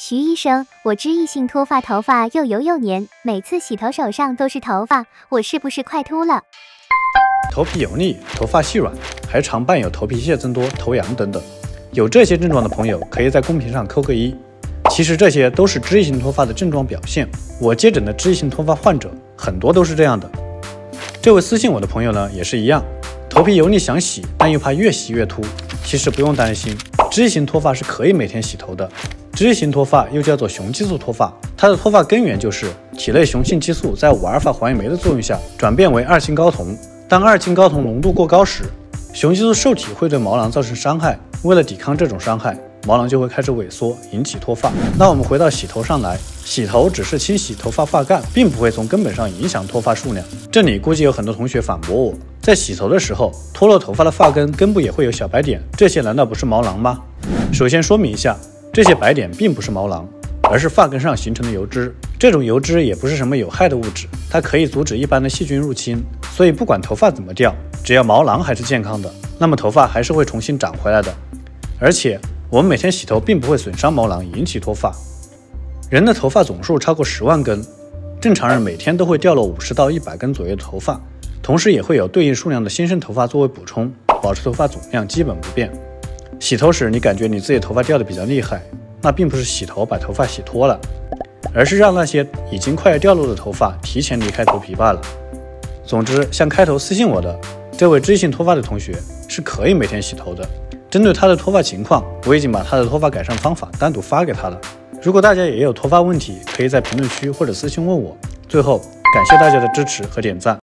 徐医生，我脂溢性脱发，头发又油又黏，每次洗头手上都是头发，我是不是快秃了？ 头皮油腻、头发细软，还常伴有头皮屑增多、头痒等等。有这些症状的朋友，可以在公屏上扣个1。其实这些都是脂溢性脱发的症状表现。我接诊的脂溢性脱发患者很多都是这样的。这位私信我的朋友呢，也是一样，头皮油腻想洗，但又怕越洗越秃。其实不用担心，脂溢性脱发是可以每天洗头的。脂溢性脱发又叫做雄激素脱发，它的脱发根源就是体内雄性激素在5α环乙酶的作用下转变为2氢睾酮。当2氢睾酮浓度过高时，雄激素受体会对毛囊造成伤害。为了抵抗这种伤害，毛囊就会开始萎缩，引起脱发。那我们回到洗头上来，洗头只是清洗头发发干，并不会从根本上影响脱发数量。这里估计有很多同学反驳我，在洗头的时候脱落头发的发根部也会有小白点，这些难道不是毛囊吗？首先说明一下，这些白点并不是毛囊，而是发根上形成的油脂。这种油脂也不是什么有害的物质，它可以阻止一般的细菌入侵，所以不管头发怎么掉，只要毛囊还是健康的，那么头发还是会重新长回来的。而且我们每天洗头并不会损伤毛囊，引起脱发。人的头发总数超过10万根，正常人每天都会掉落50到100根左右的头发，同时也会有对应数量的新生头发作为补充，保持头发总量基本不变。洗头时你感觉你自己头发掉的比较厉害，那并不是洗头把头发洗脱了，而是让那些已经快要掉落的头发提前离开头皮罢了。总之，像开头私信我的这位脂溢性脱发的同学是可以每天洗头的。针对他的脱发情况，我已经把他的脱发改善方法单独发给他了。如果大家也有脱发问题，可以在评论区或者私信问我。最后，感谢大家的支持和点赞。